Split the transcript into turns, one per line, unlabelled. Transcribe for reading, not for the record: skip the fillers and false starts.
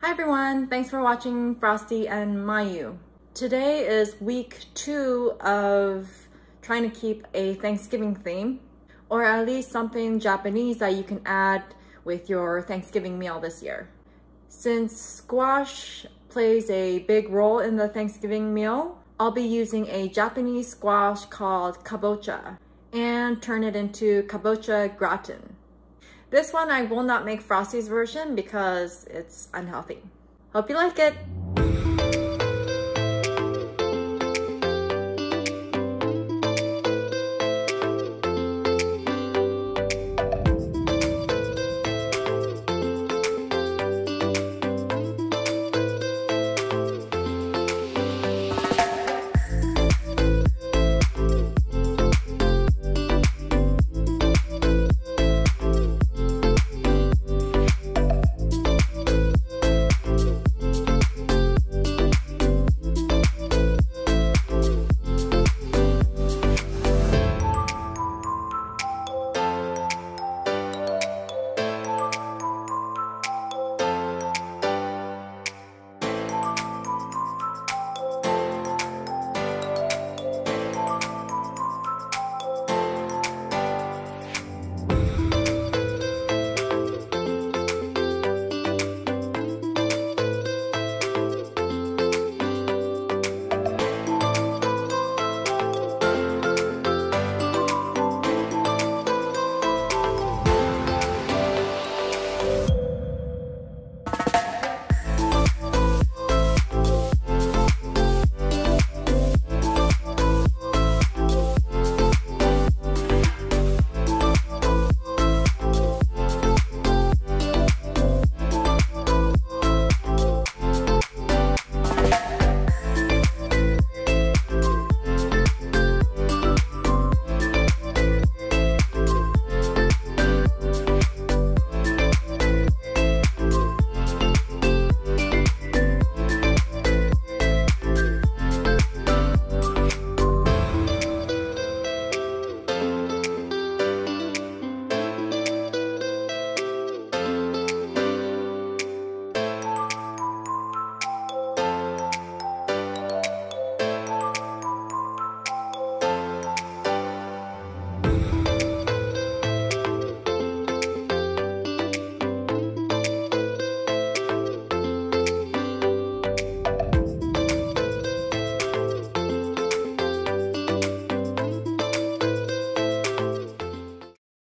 Hi everyone, thanks for watching Frosty and Mayu. Today is week 2 of trying to keep a Thanksgiving theme, or at least something Japanese that you can add with your Thanksgiving meal this year. Since squash plays a big role in the Thanksgiving meal, I'll be using a Japanese squash called Kabocha and turn it into Kabocha Gratin. This one I will not make Frosty's version because it's unhealthy. Hope you like it!